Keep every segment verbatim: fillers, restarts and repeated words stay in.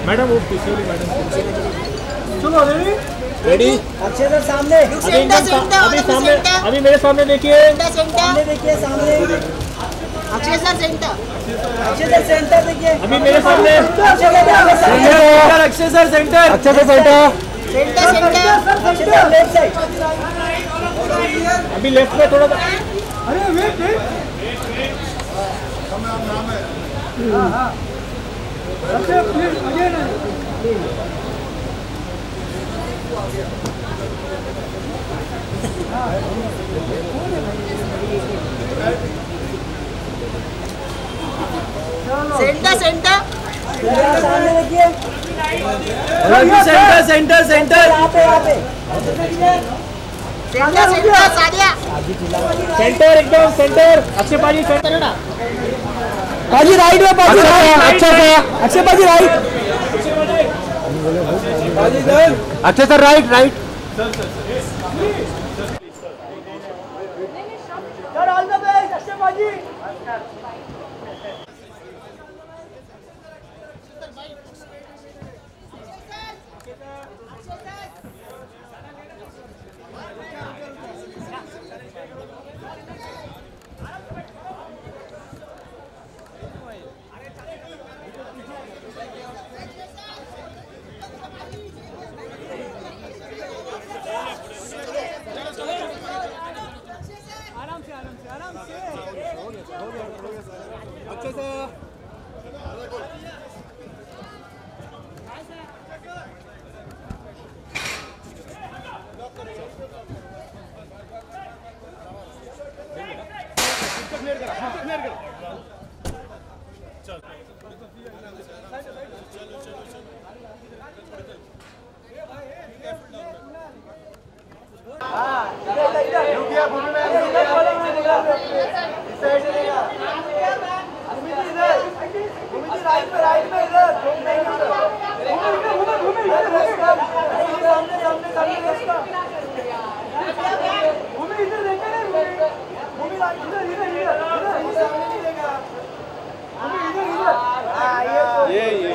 Madam वो पीछे वाली मैडम चलो रेडी रेडी अच्छे से सामने अभी अभी सामने अभी मेरे सामने देखिए सामने देखिए सामने अच्छे से सेंटर अच्छे से सेंटर देखिए अभी मेरे सामने अच्छे से सेंटर अच्छे से सेंटर अच्छे से सेंटर सेंटर सेंटर अच्छे से लेफ्ट साइड अभी लेफ्ट में थोड़ा सा अरे वेट वेट हाँ हाँ अच्छे प्लीज अगेन सेंटर सेंटर सामने देखिए सेंटर सेंटर सेंटर यहाँ पे यहाँ पे सेंटर सेंटर सादिया सेंटर एकदम सेंटर अच्छे पाजी सेंटर है ना पाजी राइट में पाजी अच्छा से अच्छे पाजी राइट अच्छे sir right right sir all the best अच्छे पाजी अच्छे से ये ये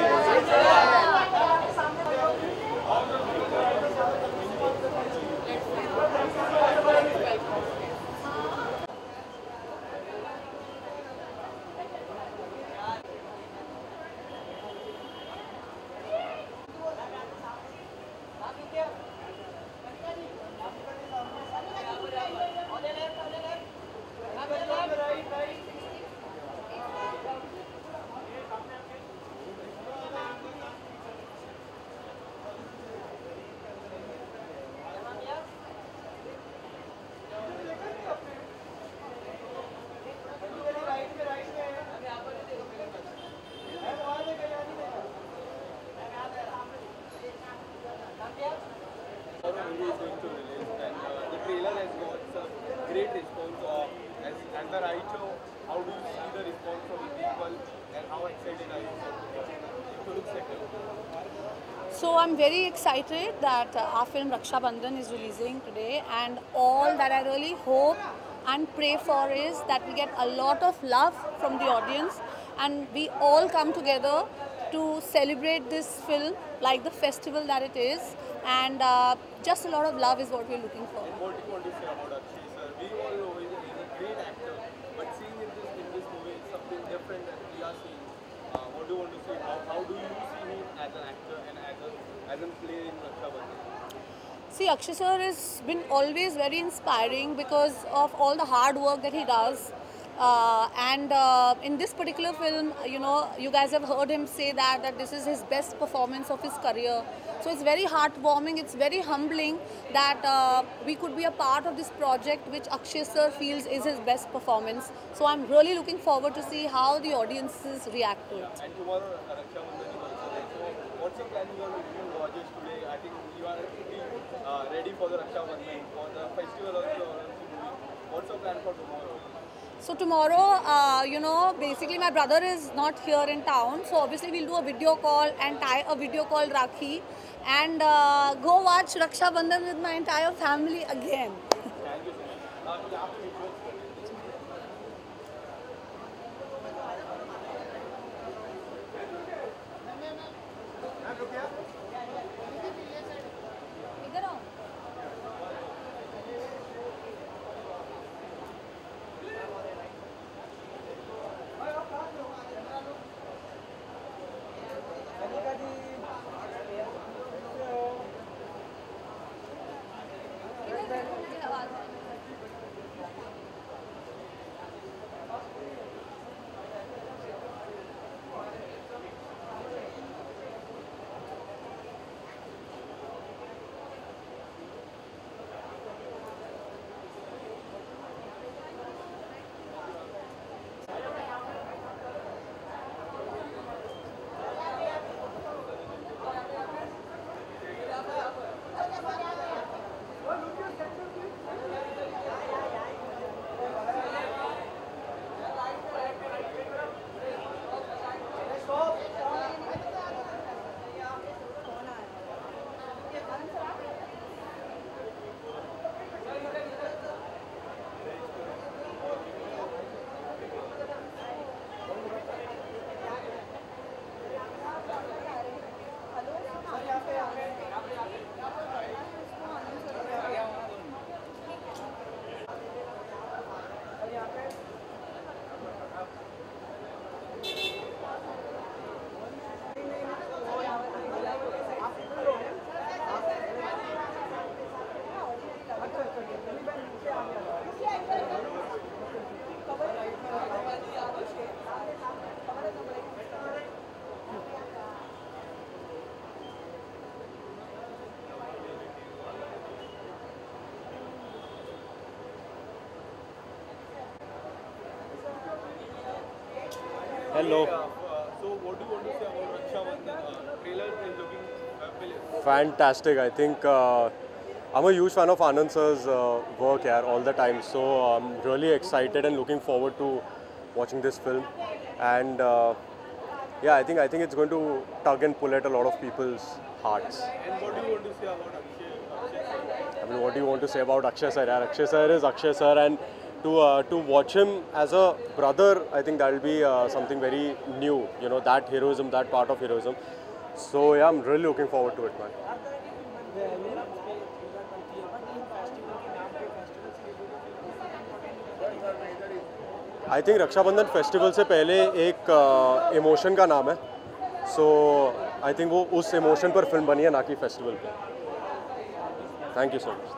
great response uh, as, as the right show. How do you see the response from the people and how excited are you to look set? So I'm very excited that uh, our film Raksha Bandhan is releasing today, and all that I really hope and pray for is that we get a lot of love from the audience and we all come together to celebrate this film like the festival that it is, and uh, just a lot of love is what we're looking for. What do you want to say about Akshay sir? We all know he's a, he's a great actor, but seeing in this in this movie is something different that we are seeing. Uh, what do you want to say? How, how do you see him as an actor and as a as a player in Raksha Bandhan? See, Akshay sir has been always very inspiring because of all the hard work that he does. Uh, and uh, in this particular film, you know, you guys have heard him say that, that this is his best performance of his career. So it's very heartwarming, it's very humbling that uh, we could be a part of this project which Akshay sir feels is his best performance. So I'm really looking forward to see how the audiences react to it. And tomorrow, Raksha Bandhan is also there. So what's your plan for Indian watchers today? I think you are uh, ready for the Raksha Bandhan, for the festival also. What's your plan for tomorrow? So tomorrow, uh, you know, basically my brother is not here in town. So obviously we'll do a video call and tie a video call Rakhi and uh, go watch Raksha Bandhan with my entire family again. Thank you so much. Hello. Uh, uh, so what do you want to say about Raksha Bandhan? Uh, trailer is looking uh, brilliant. Fantastic. I think uh, I'm a huge fan of Anand sir's uh, work here all the time. So I'm really excited and looking forward to watching this film. And uh, yeah, I think I think it's going to tug and pull at a lot of people's hearts. And what do you want to say about Akshay? Akshay sir? I mean, what do you want to say about Akshay sir? Yeah, Akshay sir is Akshay sir, and to uh, to watch him as a brother, I think that will be uh, something very new. You know, that heroism, that part of heroism. So yeah, I'm really looking forward to it, man. I think Rakshabandhan festival से पहले एक emotion uh, का नाम है. So I think वो उस emotion पर film बनी है, ना कि फेस्टिवल पे. Thank you so much.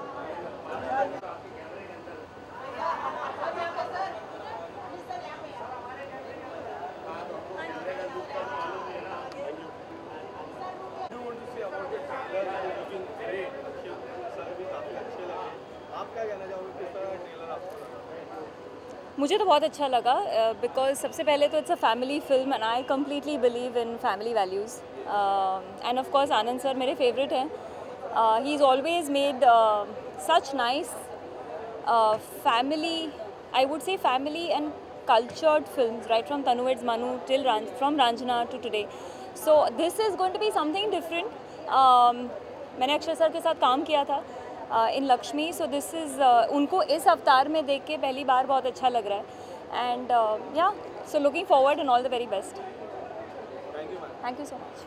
मुझे तो बहुत अच्छा लगा बिकॉज uh, सबसे पहले तो it's a family film and I completely believe in family values and of course Anand sir मेरे फेवरेट हैं. He is always made such nice family, I would say family and cultured films right from Tanuved's Manu till Ran from Ranjana to today. So this is going to be something different. um, मैंने Akshay sir के साथ काम किया था in Laxmi, so this is उनको इस अवतार में देख के पहली बार बहुत अच्छा लग रहा है. And yeah so looking forward and all the very best. Thank you so much.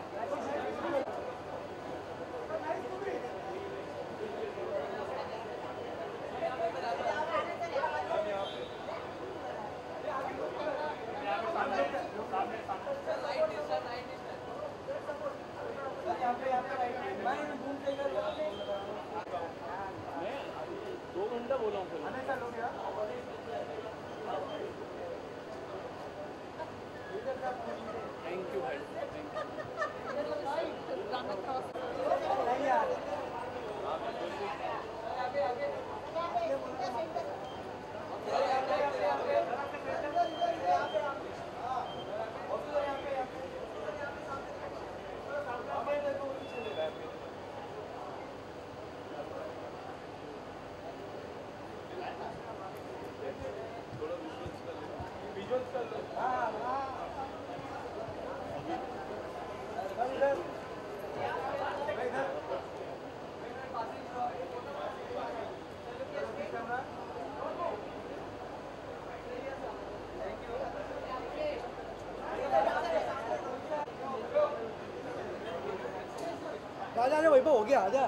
आजा आजा वैभव हो गया आजा.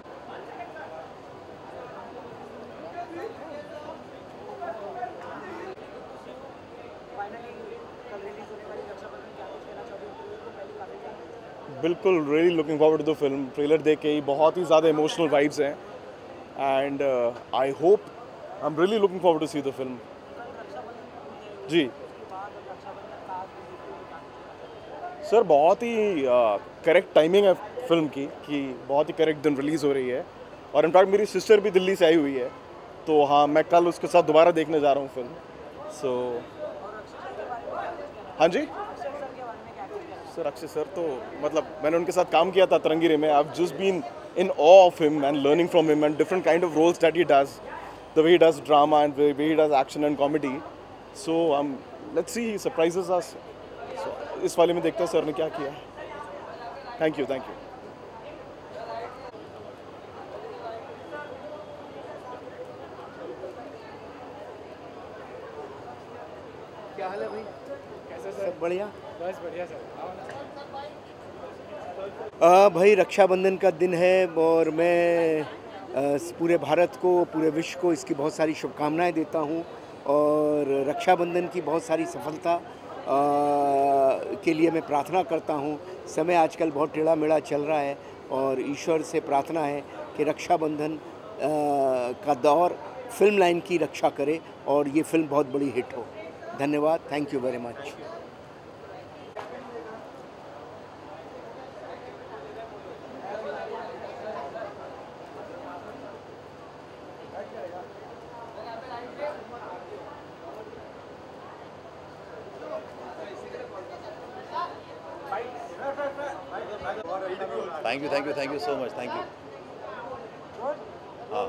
बिल्कुल really looking forward to the film. Trailer देख के ही बहुत ही ज़्यादा इमोशनल वाइब्स हैं and I hope I am really looking forward to see the film. जी सर, बहुत ही करेक्ट uh, टाइमिंग है फिल्म की कि बहुत ही करेक्ट दिन रिलीज़ हो रही है. और इनफैक्ट मेरी सिस्टर भी दिल्ली से आई हुई है, तो हाँ मैं कल उसके साथ दोबारा देखने जा रहा हूँ फिल्म. सो हाँ जी सर, अक्षय सर तो मतलब मैंने उनके साथ काम किया था तरंगीरे में. I have just been in awe of him and learning from him and different kind of roles that he does, the way he does drama and way he does action and comedy. So um, let's see, he surprises us. इस वाले में देखते हैं sir ने क्या किया. Thank you thank you. क्या हाल है भाई? कैसे सर? सब बढ़िया. बस बढ़िया सर. आ, भाई रक्षाबंधन का दिन है और मैं आ, पूरे भारत को, पूरे विश्व को इसकी बहुत सारी शुभकामनाएं देता हूं और रक्षाबंधन की बहुत सारी सफलता आ, के लिए मैं प्रार्थना करता हूं. समय आजकल बहुत टेढ़ा मेढ़ा चल रहा है और ईश्वर से प्रार्थना है कि रक्षाबंधन का दौर फिल्म लाइन की रक्षा करे और ये फिल्म बहुत बड़ी हिट हो. धन्यवाद. Thank you very much. Thank you thank you thank you so much, thank you. हाँ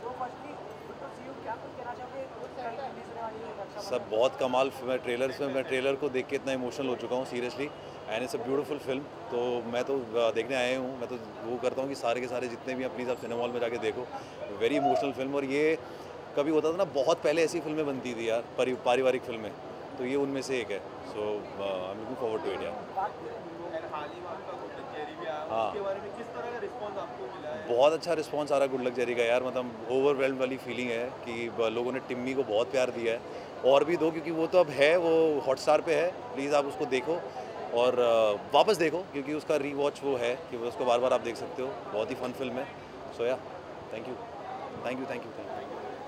सब बहुत कमाल फिल्म है। ट्रेलर्स में मैं ट्रेलर को देख के इतना इमोशनल हो चुका हूँ seriously, and it's a beautiful film. तो मैं तो देखने आए हूँ, मैं तो वो करता हूँ कि सारे के सारे जितने भी अपनी सब सिनेमा हॉल में जाके देखो। वेरी इमोशनल फिल्म, और ये कभी होता था ना, बहुत पहले ऐसी फिल्में बनती थी यार, पारिवारिक फिल्में, तो ये उनमें से एक है। So I am looking forward to it यार। हाँ बहुत अच्छा रिस्पॉन्स आ रहा है गुड लक जेरी का यार, मतलब ओवरवेल्म वाली फीलिंग है कि लोगों ने टिम्मी को बहुत प्यार दिया है, और भी दो, क्योंकि वो तो अब है, वो हॉटस्टार पे है। प्लीज़ आप उसको देखो और वापस देखो, क्योंकि उसका रीवॉच वो है कि वो उसको बार बार आप देख सकते हो। बहुत ही फन फिल्म है। So yeah thank you thank you thank you thank you.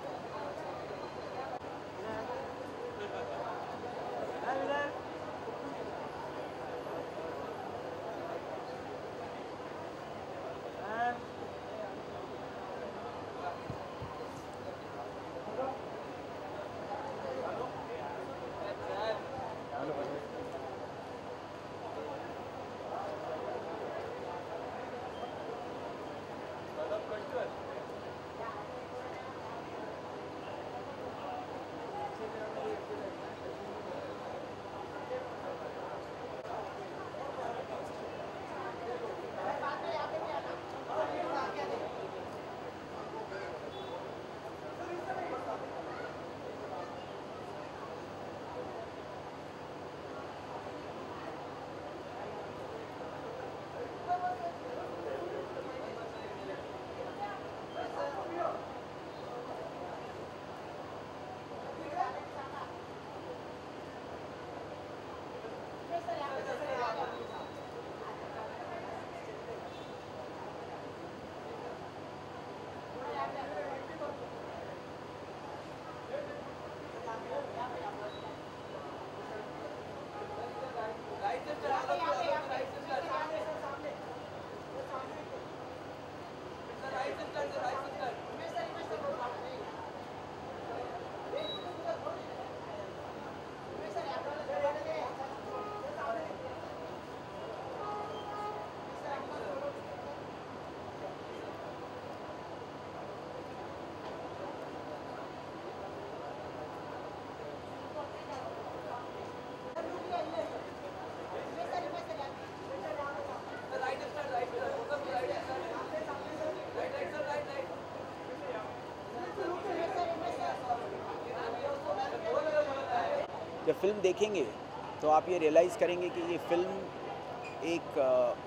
जब फिल्म देखेंगे तो आप ये रियलाइज़ करेंगे कि ये फिल्म एक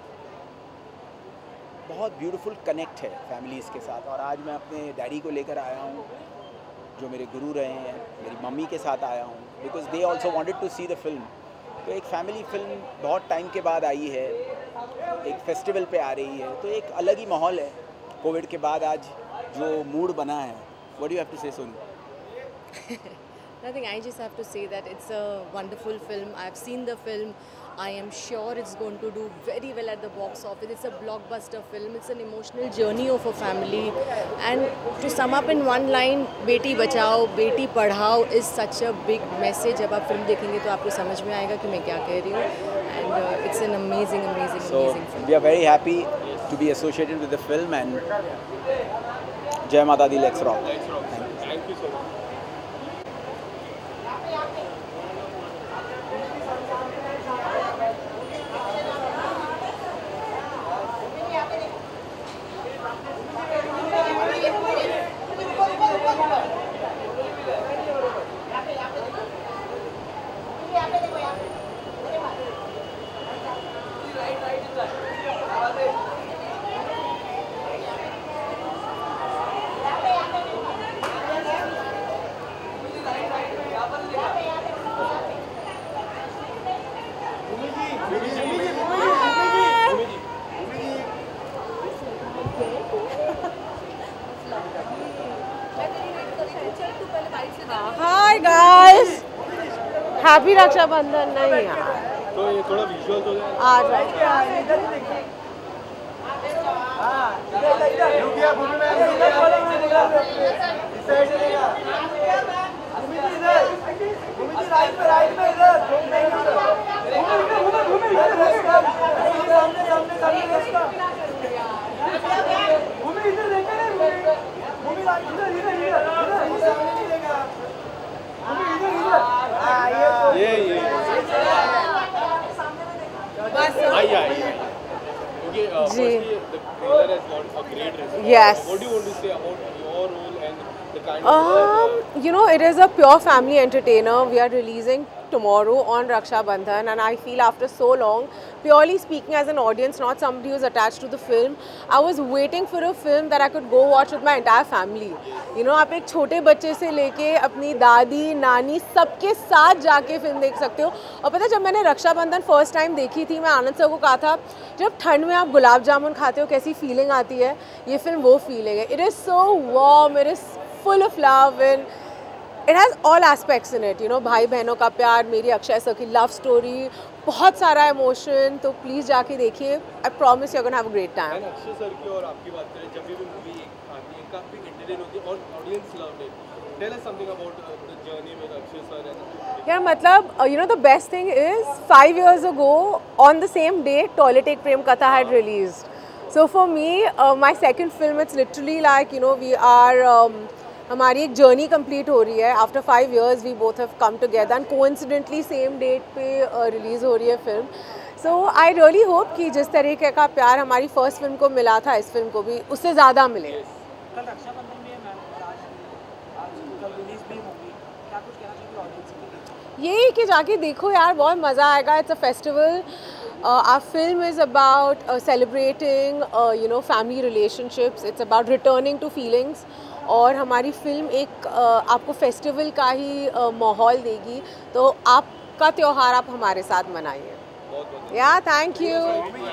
बहुत ब्यूटीफुल कनेक्ट है फैमिलीज़ के साथ। और आज मैं अपने डैडी को लेकर आया हूँ, जो मेरे गुरु रहे हैं, मेरी मम्मी के साथ आया हूँ, because they also wanted to see the film. तो एक फैमिली फिल्म बहुत टाइम के बाद आई है, एक फेस्टिवल पे आ रही है, तो एक अलग ही माहौल है कोविड के बाद आज जो मूड बना है। What do you have to say Sonu? Nothing, I just have to say that it's a wonderful film. I've seen the film. I am sure it's going to do very well at the box office. It's a blockbuster film. It's an emotional journey of a family. And to sum up in one line, Beti Bachao, Beti Padhao is such a big message. जब आप film देखेंगे तो आपको समझ में आएगा कि मैं क्या कह रही हूँ. And uh, it's an amazing, amazing, so, amazing film. We are very happy to be associated with the film, and Jai Mata Di, let's rock. Let's rock. Thank you, Thank you so much. Hi guys, happy Rakshabandhan. नहीं यार, तो ये थोड़ा visual हो जाए। आ जाए। सामने सामने सामने Okay, uh, ji. firstly, the trailer has got a great response. Yes. What do you want to say about your role and the kind of Um, you know, it is a pure family entertainer. We are releasing tomorrow on Raksha Bandhan, and I feel after so long, purely speaking as an audience, not somebody who's attached to the film, I was waiting for a film that I could go watch with my entire family. You know, आप एक छोटे बच्चे से लेके अपनी दादी नानी सबके साथ जाके फिल्म देख सकते हो. और पता है जब मैंने रक्षा बंधन फर्स्ट टाइम देखी थी, मैं आनंद सर को कहा था जब ठंड में आप गुलाब जामुन खाते हो कैसी फीलिंग आती है, ये फिल्म वो फीलिंग है. It is so warm, it is full of love and it has all aspects in it, you know, भाई बहनों का प्यार, मेरी अक्षय सर की लव स्टोरी, बहुत सारा इमोशन. तो प्लीज़ जाके देखिए. I promise you are gonna have a great time. Akshay sir की और आपकी बात करें, जब भी मूवी आती है काफ़ी एंटरटेन होती है और audience loved it. Tell us something about the journey with Akshay sir. And यार मतलब you know the best thing is five years ago on the same day toilet Ek Prem Katha had released. So for me, uh, my second film, it's literally like, you know, we are um, हमारी एक journey complete हो रही है. After five years we both have come together and coincidentally same date पे release हो रही है film. So I really hope कि जिस तरीके का प्यार हमारी फर्स्ट फिल्म को मिला था, इस फिल्म को भी उससे ज़्यादा मिले. कल रक्षाबंधन भी है मैम, आज कल रिलीज भी होगी, क्या कुछ कहना चाहिए ऑडियंस के लिए? यही कि जाके देखो यार, बहुत मज़ा आएगा. It's a festival. Our film is about uh, celebrating, uh, you know, family relationships. It's about returning to feelings. और हमारी फिल्म एक uh, आपको फेस्टिवल का ही uh, माहौल देगी. तो आपका त्यौहार आप हमारे साथ मनाइए. Yeah thank you.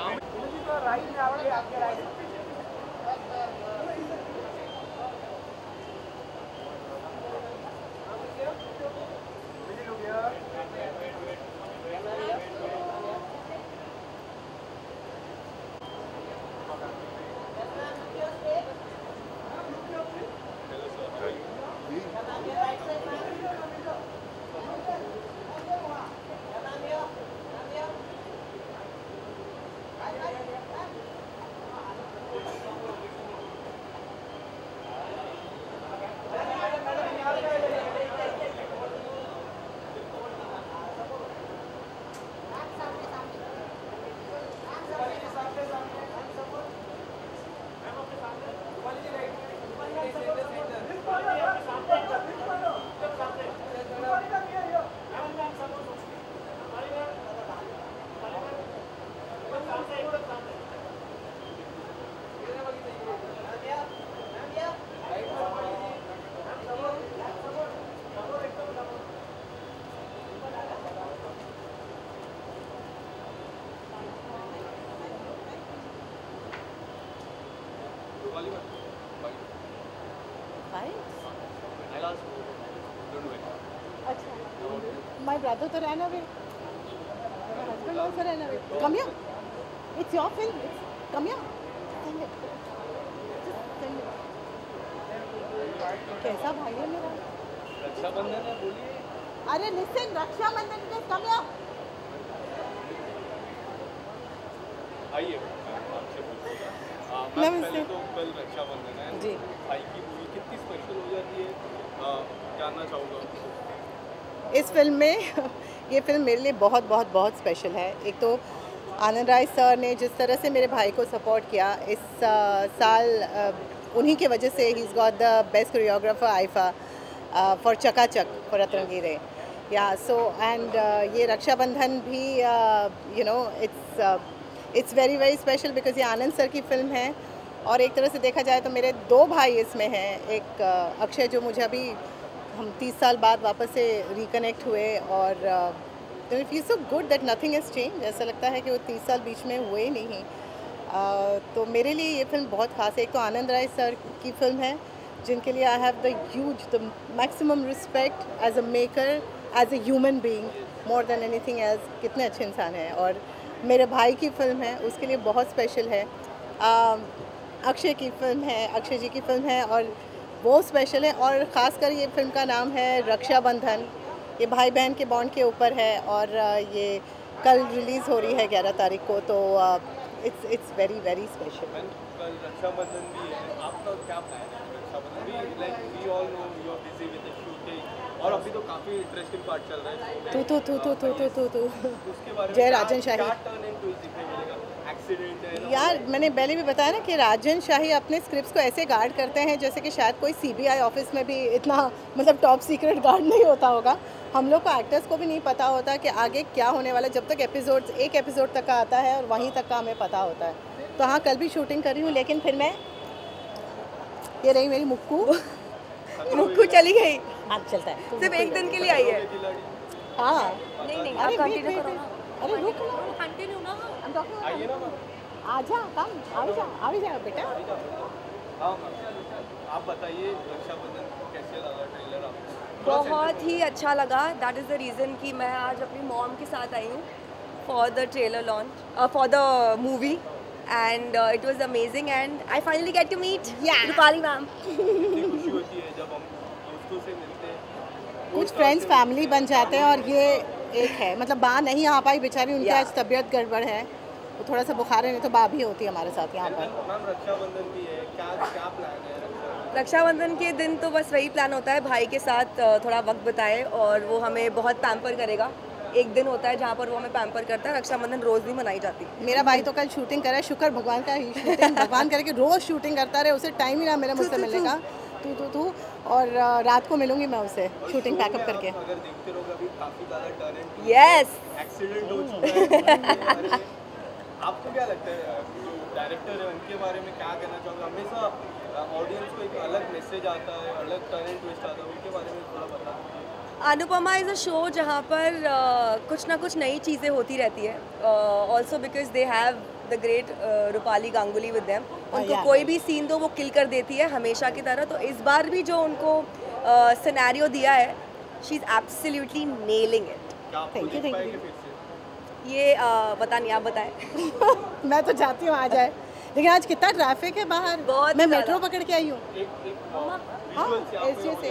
My brother to ran away. My husband also ran away. Come here. It's your film. It's, come here. Send it. Just send it. कैसा भाई है मेरा? रक्षाबंधन है, बोलिए. अरे listen, Rakshabandhan is come here. आइए आपसे पूछते हैं. पहले तो कल रक्षाबंधन है जी. भाई की मूवी कितनी स्पेशल हो जाती है, जानना चाहूँगा. इस फिल्म में ये फिल्म मेरे लिए बहुत बहुत बहुत स्पेशल है. एक तो आनंद राय सर ने जिस तरह से मेरे भाई को सपोर्ट किया इस uh, साल, uh, उन्हीं के वजह से ही is got the best choreographer IIFA for Chaka Chak for Atrangi Re. Yeah so and ये रक्षाबंधन भी you know it's it's very very special because ये आनंद सर की फिल्म है. और एक तरह से देखा जाए तो मेरे दो भाई इसमें हैं. एक uh, अक्षय जो मुझे अभी हम तीस साल बाद वापस से रिकनेक्ट हुए और it feel so good that nothing has change. ऐसा लगता है कि वो तीस साल बीच में हुए ही नहीं. uh, तो मेरे लिए ये फिल्म बहुत ख़ास है. एक तो आनंद राय सर की फिल्म है जिनके लिए I have the huge the maximum respect as a maker, as a human being, more than anything else. कितने अच्छे इंसान हैं. और मेरे भाई की फिल्म है उसके लिए बहुत स्पेशल है. uh, अक्षय की फिल्म है, अक्षय जी की फिल्म है और वो स्पेशल है. और ख़ासकर ये फिल्म का नाम है रक्षाबंधन. ये भाई बहन के बॉन्ड के ऊपर है और ये कल रिलीज़ हो रही है ग्यारह तारीख को. तो it's it's very very special. कल रक्षाबंधन भी है, आपका क्या प्लान है? रक्षाबंधन भी like we all know you are busy with the shooting और अभी तो काफ़ी इंटरेस्टिंग पार्ट चल रहा है. तू तू तू तू तू तू तू उसके बारे में जय राजन शाही. क्या टर्न इनटू दिखने मिलेगा? एक्सीडेंट है? यार मैंने पहले भी बताया ना कि राजन शाही अपने स्क्रिप्ट्स को ऐसे गार्ड करते हैं जैसे कि शायद कोई सीबीआई ऑफिस में भी इतना मतलब टॉप सीक्रेट गार्ड नहीं होता होगा। हम लोग को एक्टर्स को भी नहीं पता होता कि आगे क्या होने वाला, जब तक एपिसोड एक एपिसोड तक का आता है और वहीं तक का हमें पता होता है। तो हाँ, कल भी शूटिंग कर रही हूँ, लेकिन फिर मैं ये रही मेरी मुक्कू मुक्कू चली गई। आज चलता है, सिर्फ एक दिन के लिए आई है। हाँ नहीं नहीं, अरे आप wait, कंटिन्यू wait, करो wait. ना। अरे रुक ना, कंटिन्यू ना। I'm talking about- आइए ना मैम। आजा कम आ जा आ जा बेटा। हाँ मैम, आप बताइए रक्षाबंधन कैसे लगा ट्रेलर आपको? बहुत ही अच्छा लगा। दैट इज़ द रीज़न कि मैं आज अपनी मॉम के साथ आई हूँ for the trailer launch, for the movie, and it was amazing and I finally get to meet Rupali ma'am. खुशी होती है जब हम दोस्तों से मिलते हैं, कुछ फ्रेंड्स फैमिली बन जाते हैं, और ये एक है मतलब बा नहीं आ पाई बेचारी, उनकी आज तबीयत गड़बड़ है, वो थोड़ा सा बुखार है, नहीं तो बा भी होती है हमारे साथ यहाँ पर। मैम रक्षाबंधन भी है, क्या क्या प्लान है? रक्षाबंधन के दिन तो बस वही प्लान होता है, भाई के साथ अ, थोड़ा वक्त बिताए, और वो हमें बहुत पैम्पर करेगा। एक दिन होता है जहाँ पर वो हमें पैम्पर करता है। रक्षाबंधन रोज़ नहीं मनाई जाती। मेरा भाई तो कल शूटिंग करे, शुक्र भगवान का ही शूटिंग भगवान करे कि रोज़ शूटिंग करता रहे, उसे टाइम ही ना मिले मुझसे मिलने का। तू तू तू और अ, रात को मिलूंगी मैं उसे शूटिंग पैकअप करके। अगर देखते रहोगे अभी काफी ज्यादा टैलेंट, यस, एक्सीडेंट हो चुका है। आपको क्या लगता है जो डायरेक्टर है उनके बारे में क्या कहना चाहोगे? हमेशा ऑडियंस को एक अलग मैसेज आता है, अलग टैलेंट ट्विस्ट आता है, उनके बारे में थोड़ा बता दीजिए। अनुपमा इज़ अ शो जहाँ पर uh, कुछ ना कुछ नई चीज़ें होती रहती है। Also because they have the great Rupali Ganguly with them. उनको yeah. कोई भी सीन दो वो किल कर देती है हमेशा की तरह। तो इस बार भी जो उनको सिनेरियो uh, दिया है, she is absolutely nailing it. Thank you thank you. ये uh, पता नहीं, आप बताएं। मैं तो जाती हूँ आ जाए, लेकिन आज कितना ट्रैफिक है बाहर। बहुत मैं ज़्यादा। मेट्रो पकड़ के आई हूँ। एक एक हाँ visual से एस आपको से।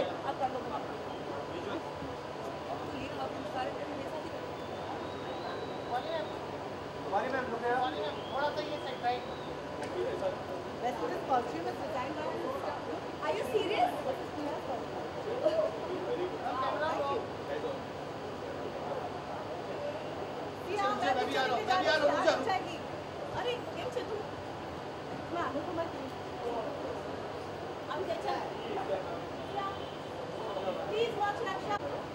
Are you serious? अरे કેમ છે તું? मैं अनुपमा की हम कैसा? Please watch Raksha.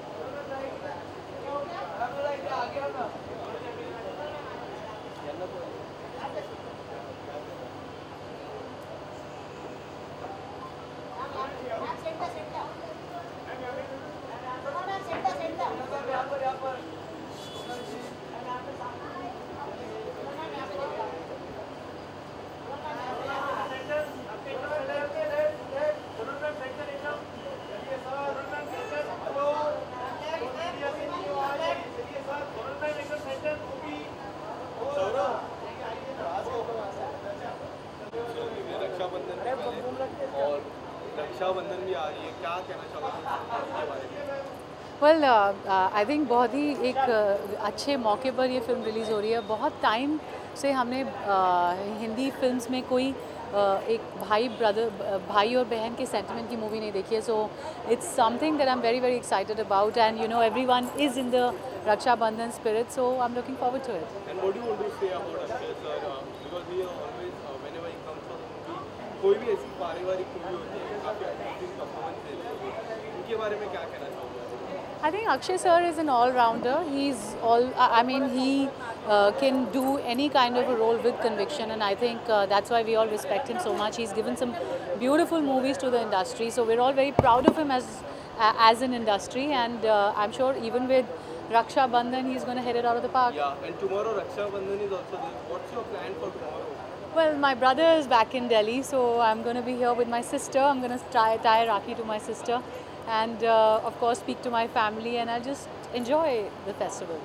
और रक्षाबंधन भी आ रही है, क्या कहना चाहोगे इसके बारे में? वेल आई थिंक बहुत ही एक uh, अच्छे मौके पर ये फिल्म रिलीज़ हो रही है। बहुत टाइम से हमने uh, हिंदी फिल्म्स में कोई uh, एक भाई ब्रदर भाई और बहन के सेंटिमेंट की मूवी नहीं देखी है। So it's something that I am very very excited about, and you know everyone is in the Rakshabandhan spirit, so I am looking forward to it. And what do you want to say about Akshay sir? Uh, because he always, uh, whenever he comes to the movie, कोई भी ऐसी पारिवारिक movie होती है काफ़ी amazing performance देते हैं, उनके बारे में क्या कहना चाहोगे? I think Akshay sir is an all-rounder. He's all. I mean, he uh, can do any kind of a role with conviction, and I think uh, that's why we all respect him so much. He's given some beautiful movies to the industry, so we're all very proud of him as uh, as an industry, and uh, I'm sure even with Raksha Bandhan, he's going to hit it out of the park. Yeah, and tomorrow Raksha Bandhan is also there. What's your plan for tomorrow? Well, my brother is back in Delhi, so I'm going to be here with my sister. I'm going to try tie Rakhi to my sister, and uh, of course speak to my family, and I'll just enjoy the festival.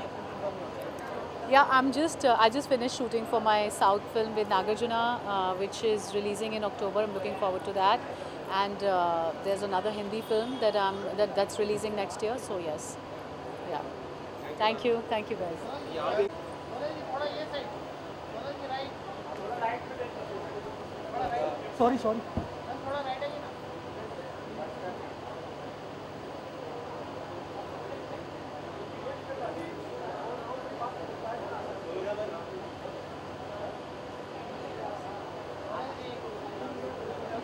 Yeah, I'm just uh, I just finished shooting for my South film with Nagarjuna, uh, which is releasing in October. I'm looking forward to that, and uh, there's another Hindi film that I'm that that's releasing next year. So yes, yeah. Thank you, thank you guys. Sorry sorry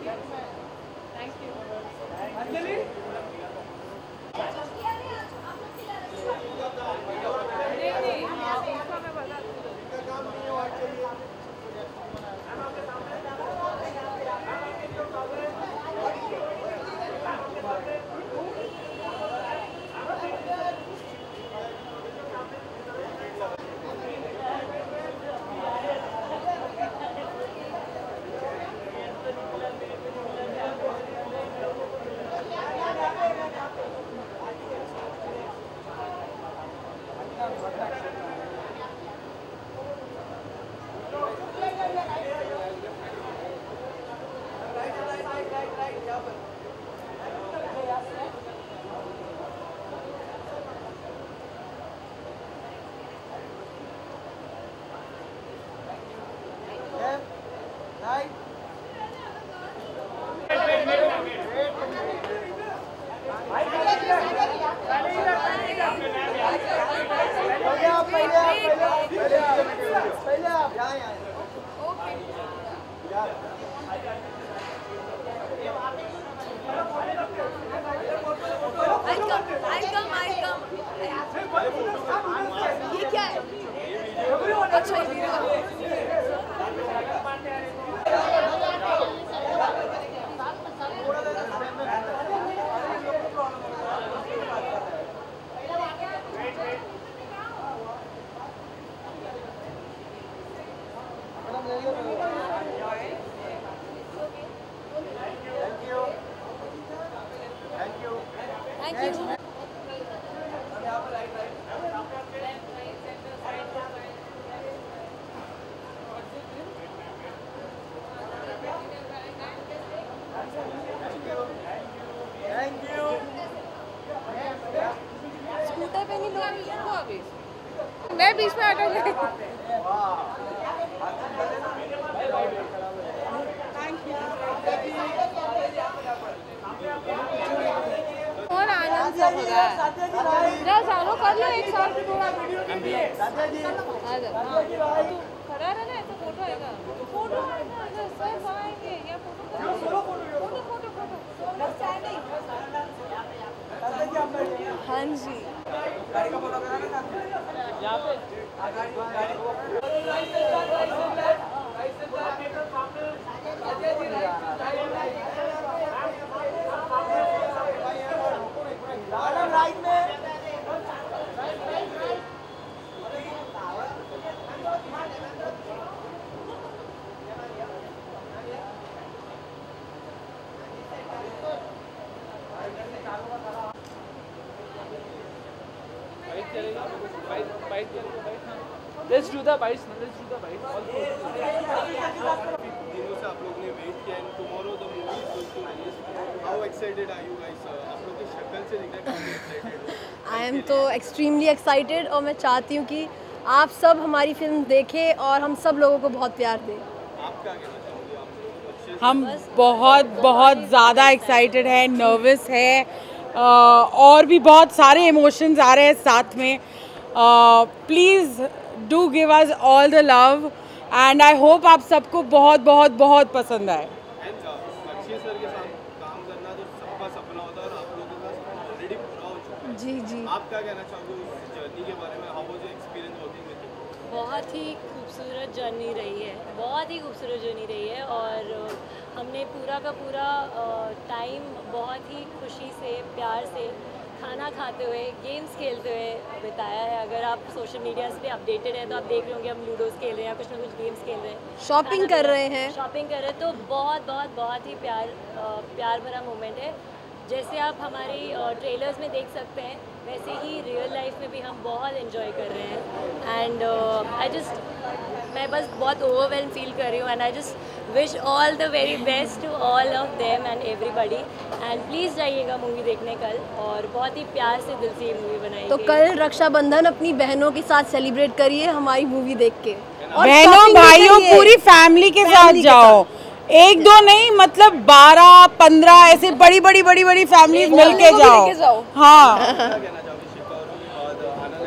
ये क्या है? अच्छा ये Thank you. Scooter पे नहीं लोग अभी मैं बीच में अटक गई। और आनंद से हो रहा है जा जानो कर लो एक साथ थोड़ा आ जा तू खड़ा रहना है तो फोटो आएगा फोटो आएगा सब आएंगे या photo photo photo photo standing हाँ जी गाड़ी का फोटो कराना यहाँ पे राइट में Let's do the bites. Let's do the bites. दिनों से आप लोग ने वेट किया and tomorrow the movie is going to release. How excited are you guys? आप लोग की शक्ल से दिख रहा है काफी excited हो. I am तो extremely excited और मैं चाहती हूँ कि आप सब हमारी फिल्म देखें और हम सब लोगों को बहुत प्यार दें. आप क्या कहना चाहोगे? आप अच्छे से हम बहुत बहुत ज़्यादा एक्साइटेड है, नर्वस है और भी बहुत सारे इमोशंस आ रहे हैं साथ में. Please do give us all the love and I hope आप सबको बहुत बहुत बहुत पसंद आए. अक्षय सर के साथ काम करना तो सबका सपना होता है और आप लोगों का ऑलरेडी पूरा हो चुका है. जी जी. आप क्या कहना चाहोगे उस जर्नी के बारे में? How was your experience working with you? बहुत ही खूबसूरत जर्नी रही है, बहुत ही खूबसूरत जर्नी रही है और हमने पूरा का पूरा टाइम बहुत ही खुशी से, प्यार से, खाना खाते हुए, गेम्स खेलते हुए बिताया है. अगर आप सोशल मीडिया पे अपडेटेड हैं तो आप देख रहे होंगे हम लूडोस खेल रहे हैं या कुछ ना कुछ गेम्स खेल रहे हैं, शॉपिंग कर रहे हैं शॉपिंग कर रहे हैं. तो बहुत बहुत बहुत ही प्यार प्यार भरा मोमेंट है. जैसे आप हमारी ट्रेलर्स में देख सकते हैं वैसे ही रियल लाइफ में भी हम बहुत एंजॉय कर रहे हैं. एंड आई जस्ट मैं बस बहुत ओवरवेल्म फील कर रही हूँ and I just wish all the very best to all of them and everybody. And please जाइएगा मूवी देखने कल और बहुत ही प्यार से दिल से ये मूवी बनाई. तो कल रक्षाबंधन अपनी बहनों के साथ सेलिब्रेट करिए हमारी मूवी देख के. बहनों भाइयों पूरी फैमिली के साथ जाओ. एक दो नहीं मतलब बारह पंद्रह ऐसे बड़ी बड़ी बड़ी बड़ी फैमिली मिल के जाओ. हाँ.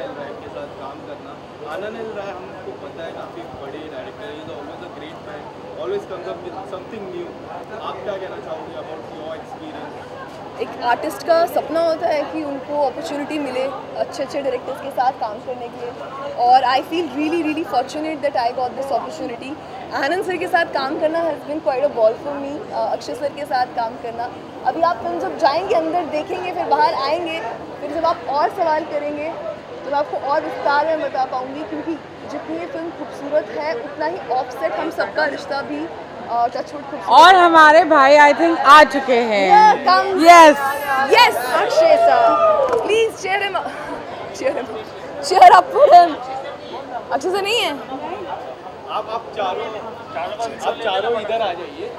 आनंद एल राय हमको पता है काफ़ी बड़ी director, is always a great man always comes up with something new. आप क्या कहना चाहोगे about your experience? एक आर्टिस्ट का सपना होता है कि उनको अपॉर्चुनिटी मिले अच्छे अच्छे डायरेक्टर्स के साथ काम करने के लिए, और I feel really really fortunate that I got this opportunity. Anand sir के साथ काम करना has been quite a ball for me. Akshay sir के साथ काम करना, अभी आप फिल्म जब जाएंगे अंदर देखेंगे फिर बाहर आएंगे, फिर जब आप और सवाल करेंगे तो मैं आपको और विस्तार में बता पाऊँगी, क्योंकि जितनी ये फिल्म खूबसूरत है उतना ही ऑफसेट हम सबका रिश्ता भी टचवुड खूबसूरत. और हमारे भाई आई थिंक आ चुके हैं. Yes yes Akshay sir, please cheer him up, cheer him up, cheer up for him. Akshay sir नहीं है? आप आप चारों आप चारों इधर आ जाइए.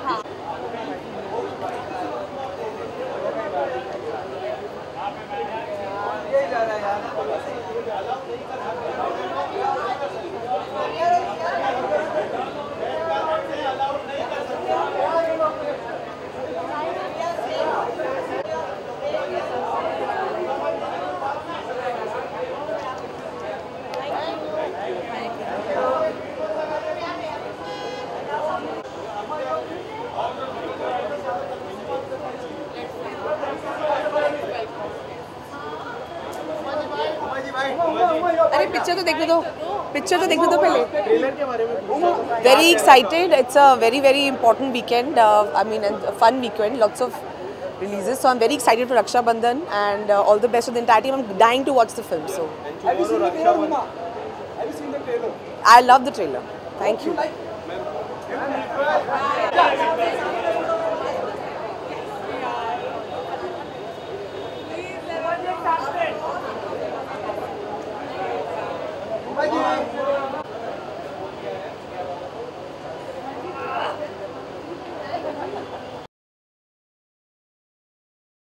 अरे पिक्चर तो देखने दो, पिक्चर तो देखने दो पहले. ट्रेलर के बारे में Very excited. It's a very very important weekend. Uh, I mean, a fun weekend. Lots of releases. So I'm very excited for Raksha Bandhan, and uh, all the best to the entire team. I'm dying to watch the film. So Have you seen the trailer? Have you seen the trailer? I love the trailer. Thank you.